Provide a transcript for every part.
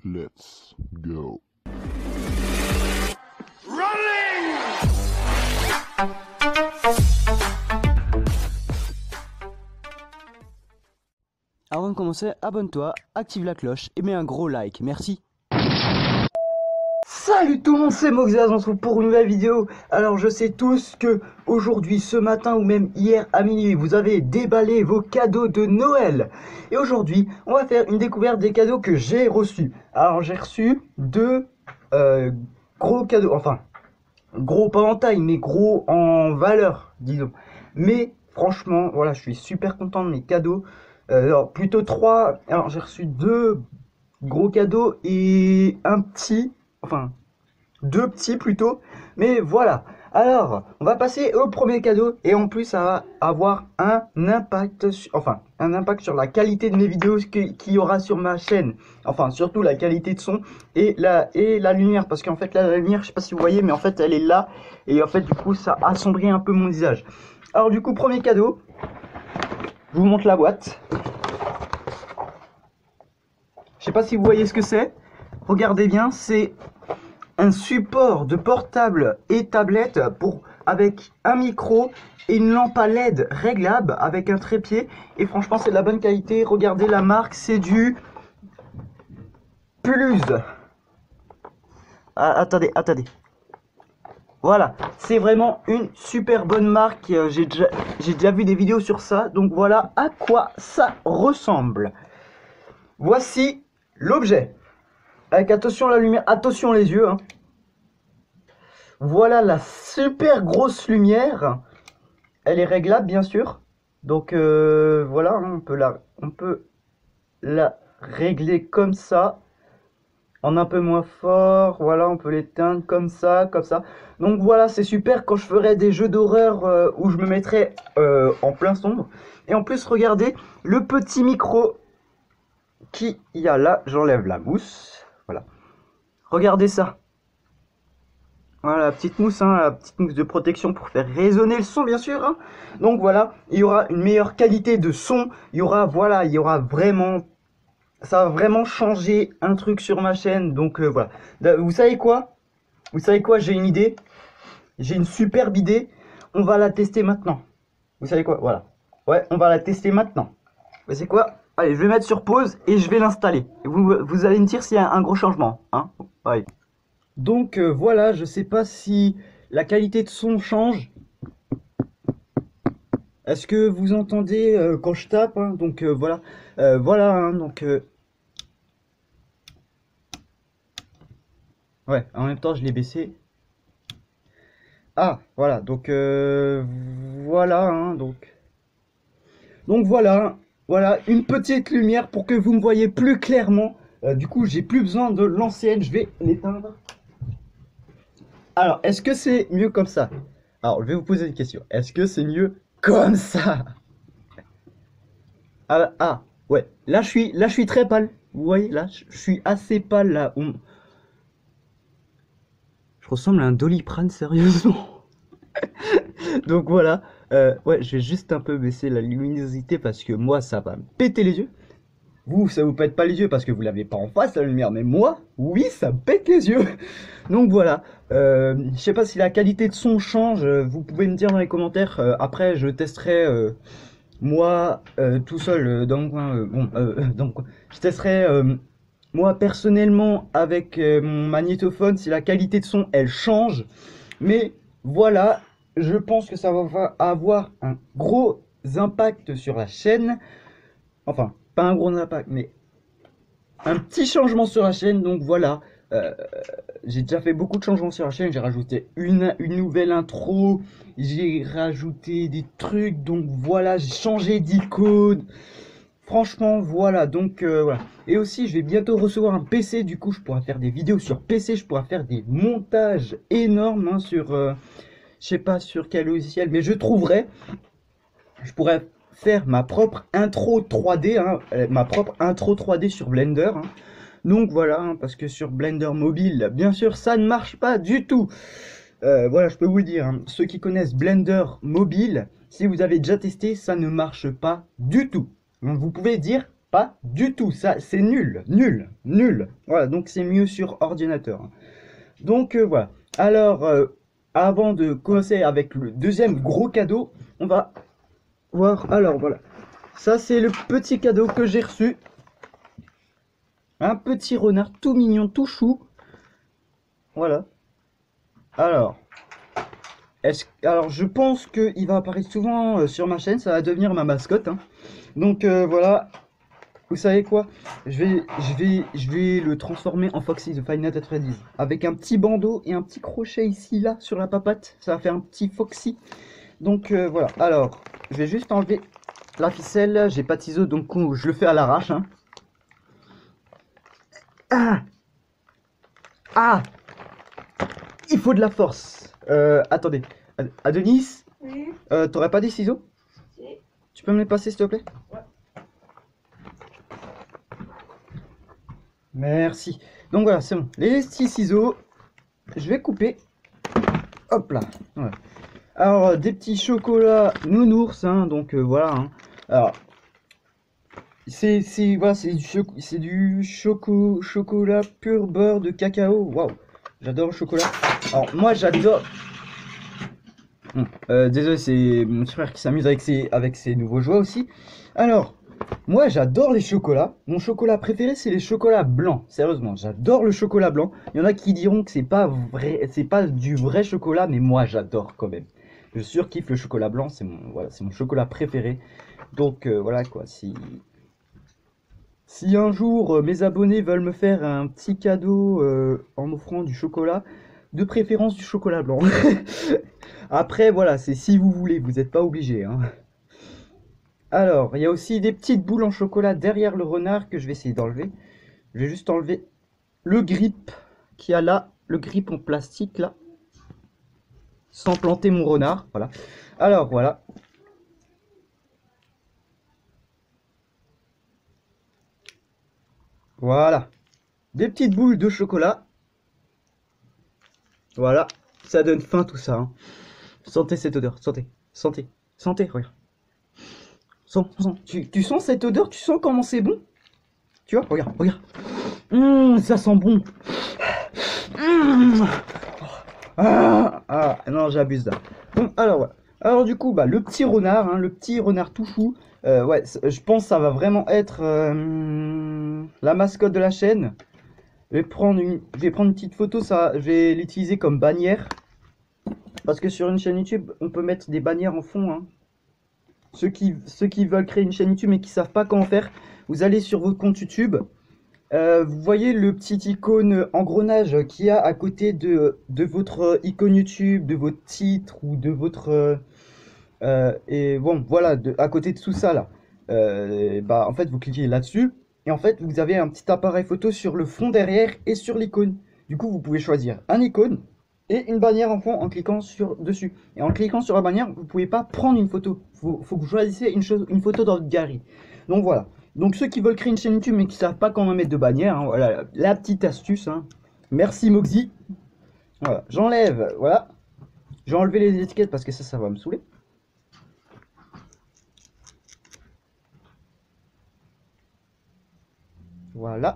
Let's go. Avant de commencer, abonne-toi, active la cloche et mets un gros like, merci. Salut tout le monde, c'est Moxaz, on se retrouve pour une nouvelle vidéo. Alors je sais tous que aujourd'hui, ce matin ou même hier à minuit, vous avez déballé vos cadeaux de Noël. Et aujourd'hui, on va faire une découverte des cadeaux que j'ai reçus. Alors j'ai reçu deux gros cadeaux, enfin gros pas en taille, mais gros en valeur, disons. Mais franchement, voilà, je suis super content de mes cadeaux. Alors plutôt trois. Alors j'ai reçu deux gros cadeaux et un petit, enfin deux petits plutôt. Mais voilà. Alors on va passer au premier cadeau et en plus ça va avoir un impact, un impact sur la qualité de mes vidéos qu'il y aura sur ma chaîne. Enfin surtout la qualité de son et la lumière, parce qu'en fait là, la lumière, je sais pas si vous voyez, mais en fait elle est là et en fait du coup ça assombrit un peu mon visage. Alors du coup premier cadeau. Je vous montre la boîte. Je sais pas si vous voyez ce que c'est. Regardez bien, c'est un support de portable et tablette avec un micro et une lampe à LED réglable avec un trépied. Et franchement, c'est de la bonne qualité. Regardez la marque, c'est du Puluse. Ah, attendez. Voilà, c'est vraiment une super bonne marque. J'ai déjà vu des vidéos sur ça. Donc voilà à quoi ça ressemble. Voici l'objet. Avec attention la lumière, attention les yeux. Voilà la super grosse lumière. Elle est réglable bien sûr. Donc voilà, on peut la régler comme ça. En un peu moins fort, voilà, on peut l'éteindre comme ça. Donc voilà, c'est super quand je ferai des jeux d'horreur où je me mettrai en plein sombre. Et en plus, regardez le petit micro qui y a là. J'enlève la mousse, voilà. Regardez ça. Voilà, la petite mousse de protection pour faire résonner le son, bien sûr. Donc voilà, il y aura une meilleure qualité de son. Il y aura vraiment... Ça va vraiment changer un truc sur ma chaîne. Donc voilà. Vous savez quoi? J'ai une idée. J'ai une superbe idée. On va la tester maintenant. Vous savez quoi? Voilà. Ouais, on va la tester maintenant. Vous savez quoi? Allez, je vais mettre sur pause et je vais l'installer. Vous allez me dire s'il y a un gros changement. Allez. Donc voilà, je sais pas si la qualité de son change. Est-ce que vous entendez quand je tape? Donc voilà. Ouais, en même temps, je l'ai baissé. Ah, voilà, donc voilà, donc voilà, une petite lumière pour que vous me voyez plus clairement. Du coup, j'ai plus besoin de l'ancienne, je vais l'éteindre. Alors, est-ce que c'est mieux comme ça? Alors, je vais vous poser une question. Est-ce que c'est mieux comme ça? Ouais, là je suis très pâle. Vous voyez, là, je suis assez pâle, là. Je ressemble à un Doliprane, sérieusement. Donc voilà, ouais, je vais juste un peu baisser la luminosité parce que moi, ça va me péter les yeux. Vous, ça vous pète pas les yeux parce que vous l'avez pas en face, la lumière. Mais moi, oui, ça me pète les yeux. Donc voilà, je sais pas si la qualité de son change. Vous pouvez me dire dans les commentaires. Après, je testerai moi tout seul dans mon coin. Dans mon coin. Je testerai... moi personnellement avec mon magnétophone si la qualité de son elle change, mais voilà, je pense que ça va avoir un gros impact sur la chaîne, enfin pas un gros impact mais un petit changement sur la chaîne. Donc voilà, j'ai déjà fait beaucoup de changements sur la chaîne, j'ai rajouté une nouvelle intro, j'ai rajouté des trucs, donc voilà, j'ai changé d'icône. Franchement, voilà, donc voilà. Et aussi, je vais bientôt recevoir un PC, du coup, je pourrai faire des vidéos sur PC, je pourrai faire des montages énormes sur, je sais pas sur quel logiciel, mais je trouverai, je pourrais faire ma propre intro 3D, ma propre intro 3D sur Blender. Donc voilà, parce que sur Blender mobile, bien sûr, ça ne marche pas du tout. Voilà, je peux vous le dire, ceux qui connaissent Blender mobile, si vous avez déjà testé, ça ne marche pas du tout. Donc vous pouvez dire Pas du tout, ça c'est nul, nul, nul. Voilà, donc c'est mieux sur ordinateur. Donc voilà. Alors, avant de commencer avec le deuxième gros cadeau, on va voir. Alors voilà, ça c'est le petit cadeau que j'ai reçu. Un petit renard tout mignon, tout chou. Voilà. Alors, alors je pense qu'il va apparaître souvent sur ma chaîne, ça va devenir ma mascotte. Hein. Donc voilà. Vous savez quoi? Je vais le transformer en Foxy the Five Nights at Freddy's. Avec un petit bandeau et un petit crochet ici, là, sur la papate. Ça va faire un petit Foxy. Donc voilà. Alors, je vais juste enlever la ficelle. J'ai pas de ciseaux, donc je le fais à l'arrache. Hein. Ah! Ah! Il faut de la force. Attendez. Adenis? Oui. T'aurais pas des ciseaux? Si. Tu peux me les passer, s'il te plaît? Ouais. Merci. Donc voilà, c'est bon. Les petits ciseaux, je vais couper. Hop là. Voilà. Alors, des petits chocolats nounours, hein, donc voilà. Hein. Alors, voilà, c'est du chocolat pur beurre de cacao. Waouh, j'adore le chocolat. Alors, moi, j'adore. Désolé, c'est mon petit frère qui s'amuse avec ses nouveaux jouets aussi. Alors, moi, j'adore les chocolats. Mon chocolat préféré, c'est les chocolats blancs. Sérieusement, j'adore le chocolat blanc. Il y en a qui diront que c'est pas vrai, c'est pas du vrai chocolat, mais moi, j'adore quand même. Je surkiffe le chocolat blanc. C'est mon, voilà, c'est mon chocolat préféré. Donc voilà quoi. Si un jour mes abonnés veulent me faire un petit cadeau en m'offrant du chocolat, de préférence du chocolat blanc. Après, voilà, c'est si vous voulez, vous n'êtes pas obligé. Hein. Alors, il y a aussi des petites boules en chocolat derrière le renard que je vais essayer d'enlever. Je vais juste enlever le grip qu'il y a là, le grip en plastique là, sans planter mon renard. Voilà. Alors, voilà. Voilà. Des petites boules de chocolat. Voilà. Ça donne faim tout ça. Hein. Sentez cette odeur. Sentez. Sentez. Sentez. Regarde. Tu sens cette odeur? Tu sens comment c'est bon? Tu vois? Regarde. Regarde. Ça sent bon. Non, j'abuse là. Bon, alors voilà. Alors du coup, bah, le petit renard, hein, le petit renard tout chou. Ouais, je pense que ça va vraiment être la mascotte de la chaîne. Je vais prendre une petite photo, je vais l'utiliser comme bannière. Parce que sur une chaîne YouTube, on peut mettre des bannières en fond. Hein. Ceux qui veulent créer une chaîne YouTube mais qui savent pas comment faire, vous allez sur votre compte YouTube. Vous voyez le petit icône engrenage qu'il y a à côté de votre icône YouTube, de votre titre ou de votre... et bon, voilà, à côté de tout ça là. Bah, en fait, vous cliquez là-dessus. Et en fait, vous avez un petit appareil photo sur le fond derrière et sur l'icône. Du coup, vous pouvez choisir un icône et une bannière en fond en cliquant dessus. Et en cliquant sur la bannière, vous ne pouvez pas prendre une photo. Faut que vous choisissiez une photo dans votre galerie. Donc voilà. Donc ceux qui veulent créer une chaîne YouTube mais qui ne savent pas comment mettre de bannière, hein, voilà la petite astuce. Hein. Merci Moxie. Voilà, j'enlève, voilà. Je vais enlever les étiquettes parce que ça va me saouler. Voilà.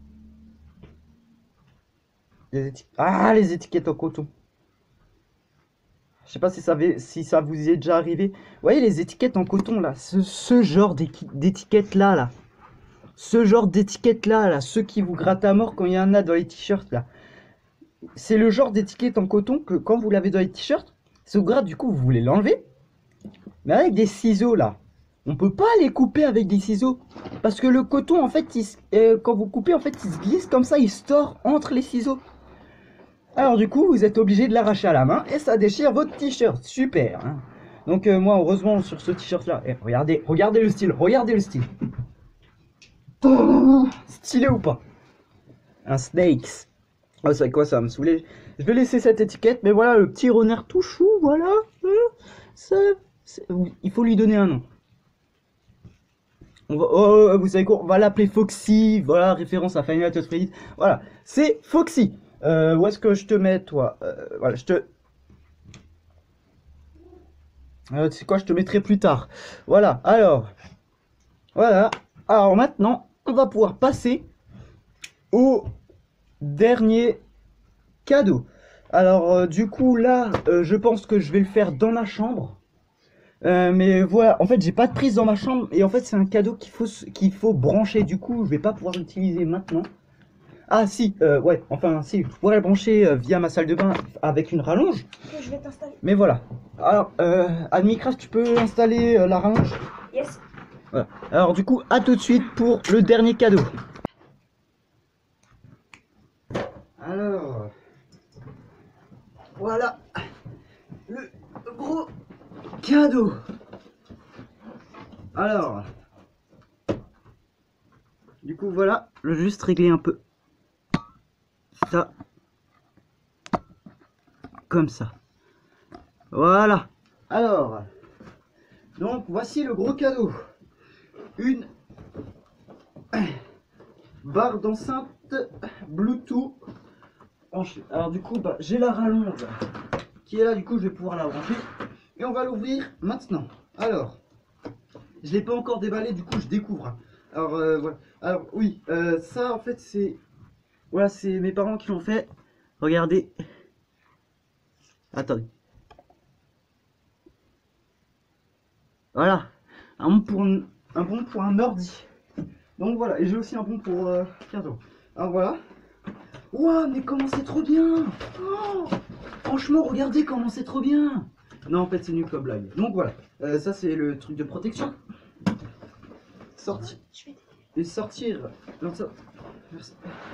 Les étiquettes en coton. Je sais pas si ça vous est déjà arrivé. Vous voyez les étiquettes en coton là, ce genre d'étiquettes là. Ce genre d'étiquettes là, ceux qui vous grattent à mort quand il y en a dans les t-shirts là. C'est le genre d'étiquette en coton que quand vous l'avez dans les t-shirts, ça vous gratte, du coup vous voulez l'enlever. Mais avec des ciseaux là, on peut pas les couper avec des ciseaux. Parce que le coton en fait, quand vous coupez en fait, il se glisse comme ça, il se tord entre les ciseaux. Alors du coup, vous êtes obligé de l'arracher à la main et ça déchire votre t-shirt. Super. Hein. Donc moi, heureusement, sur ce t-shirt là, regardez le style, regardez le style. Stylé ou pas? Un Snakes. Oh, c'est quoi, ça va me saouler. Je vais laisser cette étiquette, mais voilà, le petit renard tout chou, voilà. Il faut lui donner un nom. Vous savez quoi, on va l'appeler Foxy, voilà, référence à Final Fantasy Freddy. Voilà, c'est Foxy. Où est-ce que je te mets, toi? Voilà, tu sais quoi, je te mettrai plus tard. Voilà, alors. Voilà. Alors maintenant, on va pouvoir passer au dernier cadeau. Alors du coup là, je pense que je vais le faire dans ma chambre. Mais voilà, en fait j'ai pas de prise dans ma chambre et en fait c'est un cadeau qu'il faut brancher. Du coup je vais pas pouvoir l'utiliser maintenant. Ah si, ouais, enfin si, je pourrais le brancher via ma salle de bain avec une rallonge. Ok, je vais t'installer. Mais voilà. Alors, Admicraft, tu peux installer la rallonge? Yes. Voilà. Alors du coup, à tout de suite pour le dernier cadeau. Alors, voilà le gros cadeau. Alors, du coup voilà, je vais juste régler un peu ça, comme ça. Voilà. Alors, donc voici le gros cadeau. Une barre d'enceinte Bluetooth. Alors du coup, bah, j'ai la rallonge qui est là, du coup je vais pouvoir la brancher. Et on va l'ouvrir maintenant. Alors, je l'ai pas encore déballé, du coup je découvre. Alors voilà. Alors oui, ça en fait c'est... Voilà, c'est mes parents qui l'ont fait. Regardez. Attendez. Voilà. Un bon pour un ordi. Donc voilà, et j'ai aussi un bon pour cadeau. Alors voilà. Ouah, mais comment c'est trop bien! Oh, franchement, regardez comment c'est trop bien! Non, en fait, c'est nul comme blague. Donc voilà, ça c'est le truc de protection. Sortir. Et sortir. Non, ça... Merci.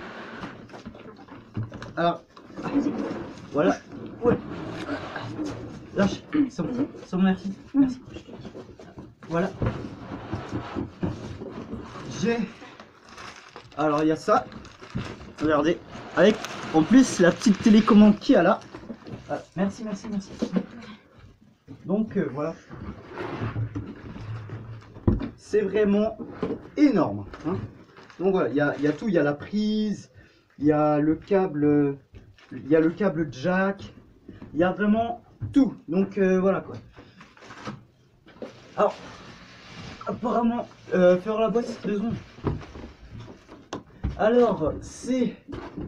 Alors, voilà. Ouais. Lâche. C'est bon, merci. Merci. Voilà. J'ai... Alors, il y a ça. Regardez. Avec, en plus, la petite télécommande qu'il y a là. Ah, merci. Donc, voilà. C'est vraiment énorme. Hein. Donc voilà, il y a tout. Il y a la prise. Il y a le câble. Il y a le câble jack. Il y a vraiment tout. Donc, voilà quoi. Alors, apparemment, faire la boîte, c'est 2 secondes. Alors, c'est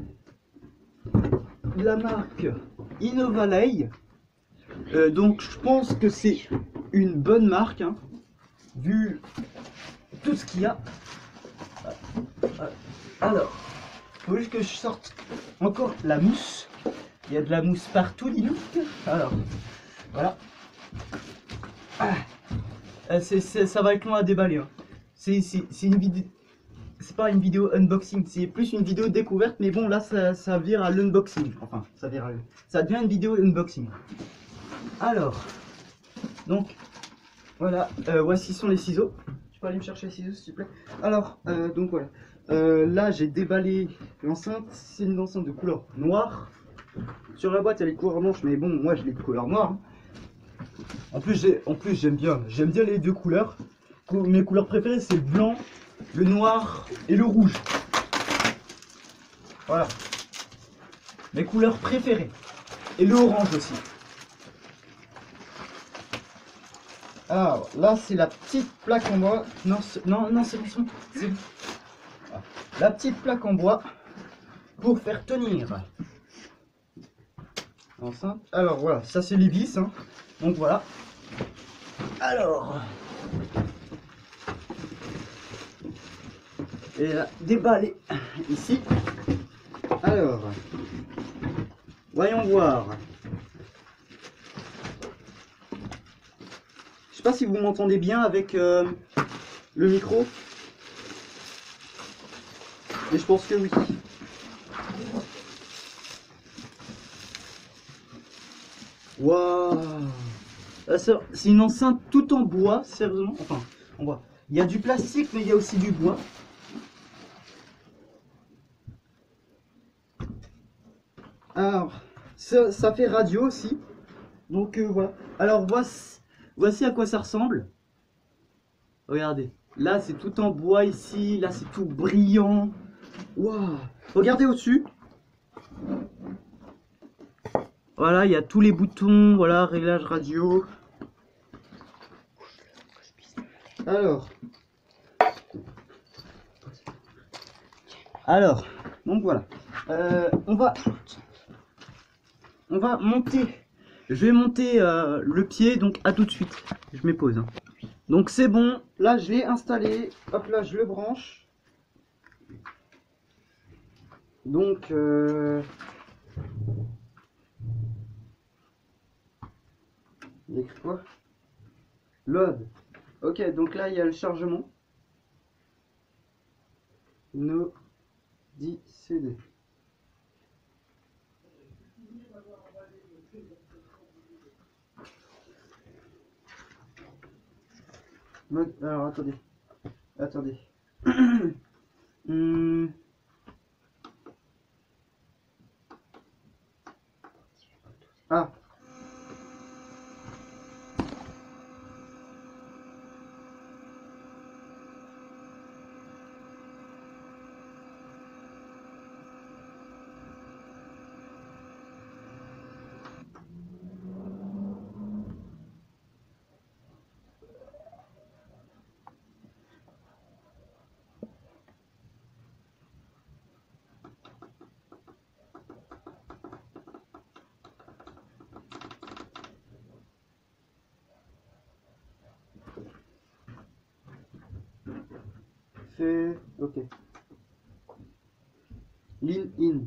la marque Innovalay. Donc, je pense que c'est une bonne marque, hein, vu tout ce qu'il y a. Alors, faut juste que je sorte encore la mousse. Il y a de la mousse partout, dis donc. Alors, voilà. Ça va être long à déballer. Hein. C'est une vidéo. C'est pas une vidéo unboxing, c'est plus une vidéo découverte, mais bon là ça vire à l'unboxing. Enfin, ça devient une vidéo unboxing. Alors, donc voilà, voici sont les ciseaux. Tu peux aller me chercher les ciseaux s'il te plaît. Alors, donc voilà. Là j'ai déballé l'enceinte, c'est une enceinte de couleur noire. Sur la boîte elle est couleur blanche, mais bon moi je l'ai de couleur noire. En plus j'aime bien les deux couleurs. Mes couleurs préférées c'est le blanc, le noir et le rouge. Voilà. Mes couleurs préférées. Et le orange aussi. Alors là c'est la petite plaque en bois. Non, c'est bon. Voilà. La petite plaque en bois pour faire tenir l'enceinte. Alors voilà, ça c'est les vis. Hein. Donc voilà. Alors... Et là, déballé ici. Alors, voyons voir. Je sais pas si vous m'entendez bien avec le micro. Mais je pense que oui. Waouh! C'est une enceinte tout en bois, sérieusement. Enfin, en bois. Il y a du plastique, mais il y a aussi du bois. Alors, ça fait radio aussi. Donc voilà. Alors voici à quoi ça ressemble. Regardez. Là c'est tout en bois ici. Là c'est tout brillant. Waouh. Regardez au-dessus. Voilà, il y a tous les boutons. Voilà, réglage radio. Alors. Alors, donc voilà. On va monter. Je vais monter le pied, donc à tout de suite. Je me pose. Hein. Donc c'est bon. Là, je l'ai installé. Hop là, je le branche. Donc l'exploit. Load. Ok, donc là, il y a le chargement. No CD. Alors attendez. Attendez. Ah. Fait. Ok. Lean in.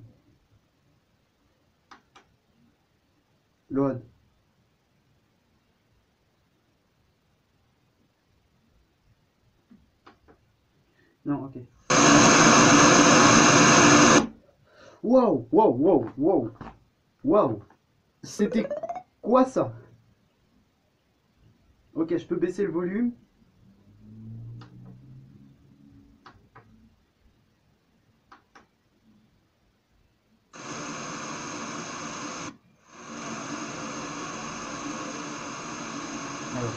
Load. Non, ok. Wow, wow, wow, wow. Wow. C'était quoi ça? Ok, je peux baisser le volume. Alors.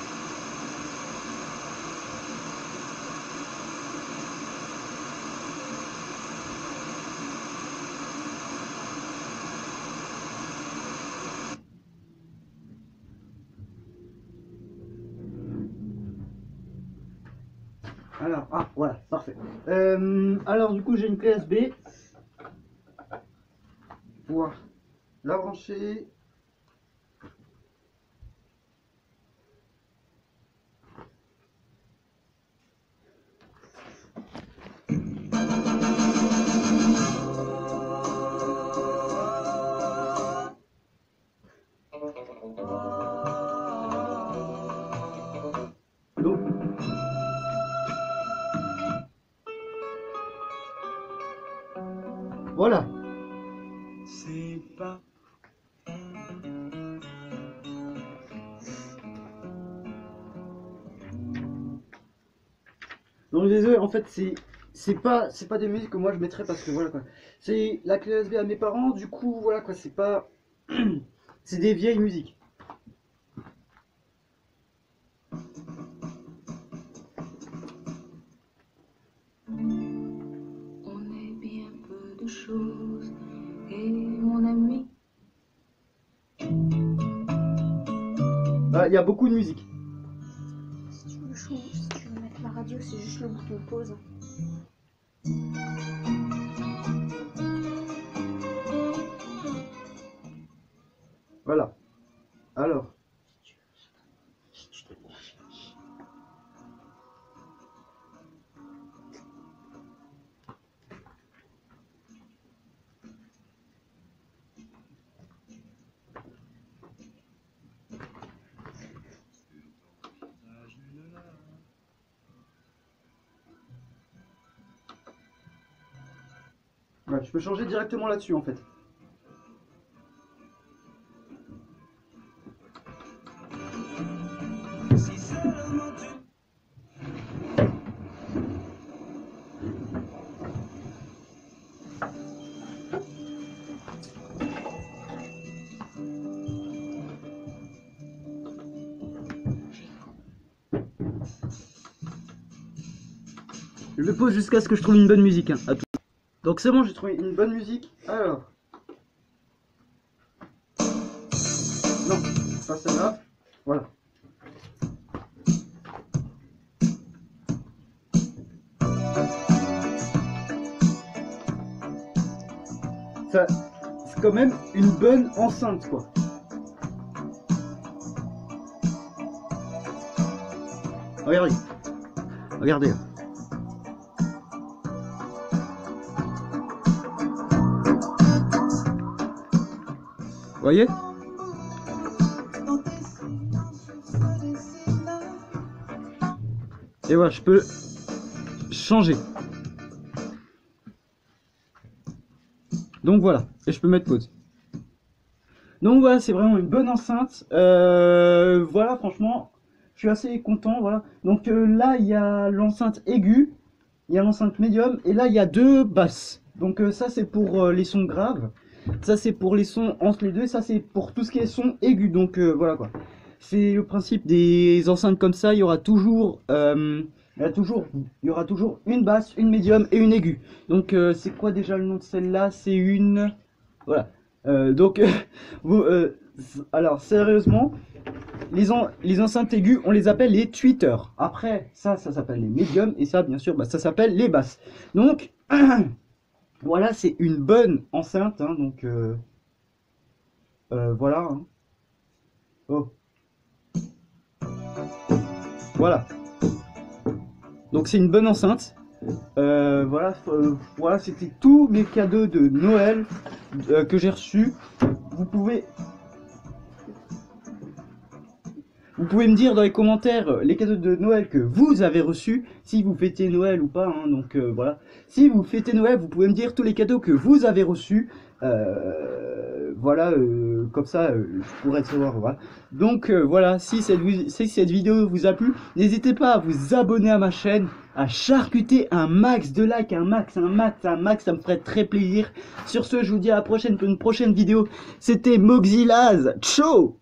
Alors, ah, voilà, parfait. Alors, du coup, j'ai une clé USB. Pouvoir la brancher. Donc, voilà. C'est pas. Donc désolé, en fait c'est pas des musiques que moi je mettrais parce que voilà quoi. C'est la clé USB à mes parents, du coup voilà quoi, c'est pas c'est des vieilles musiques. On est bien peu de choses et mon ami. Il y a beaucoup de musique. Si tu veux chaud, si tu veux mettre la radio, c'est juste le bouton pause. Voilà. Alors. Ouais, je peux changer directement là-dessus en fait. Si seulement tu. Je le pose jusqu'à ce que je trouve une bonne musique. Hein. À tout. Donc c'est bon, j'ai trouvé une bonne musique. Alors. Non, pas celle-là. Voilà. ça, c'est quand même une bonne enceinte, quoi. Regardez. Regardez. Vous voyez? Et voilà, je peux changer. Donc voilà, et je peux mettre pause. Donc voilà, c'est vraiment une bonne enceinte. Voilà, franchement, je suis assez content. Voilà. Donc là, il y a l'enceinte aiguë, il y a l'enceinte médium, et là, il y a 2 basses. Donc ça, c'est pour les sons graves. Ça, c'est pour les sons entre les deux. Ça, c'est pour tout ce qui est son aigu. Donc voilà quoi. C'est le principe des enceintes comme ça. Il y aura toujours, il y aura toujours une basse, une médium et une aiguë. Donc c'est quoi déjà le nom de celle-là? C'est une, voilà. Alors sérieusement, les enceintes aiguës, on les appelle les tweeters. Après, ça s'appelle les médiums et ça, bien sûr, bah, ça s'appelle les basses. Donc voilà, c'est une bonne enceinte, hein, donc voilà. Hein. Oh. Voilà. Donc c'est une bonne enceinte. Voilà, voilà, c'était tous mes cadeaux de Noël que j'ai reçus. Vous pouvez me dire dans les commentaires les cadeaux de Noël que vous avez reçus, si vous fêtez Noël ou pas. Hein, donc voilà, si vous fêtez Noël, vous pouvez me dire tous les cadeaux que vous avez reçus. Voilà, comme ça, je pourrais savoir. Voilà. Donc voilà, si cette vidéo vous a plu, n'hésitez pas à vous abonner à ma chaîne, à charcuter un max de likes, un max, ça me ferait très plaisir. Sur ce, je vous dis à la prochaine pour une prochaine vidéo. C'était Moxilaz, ciao.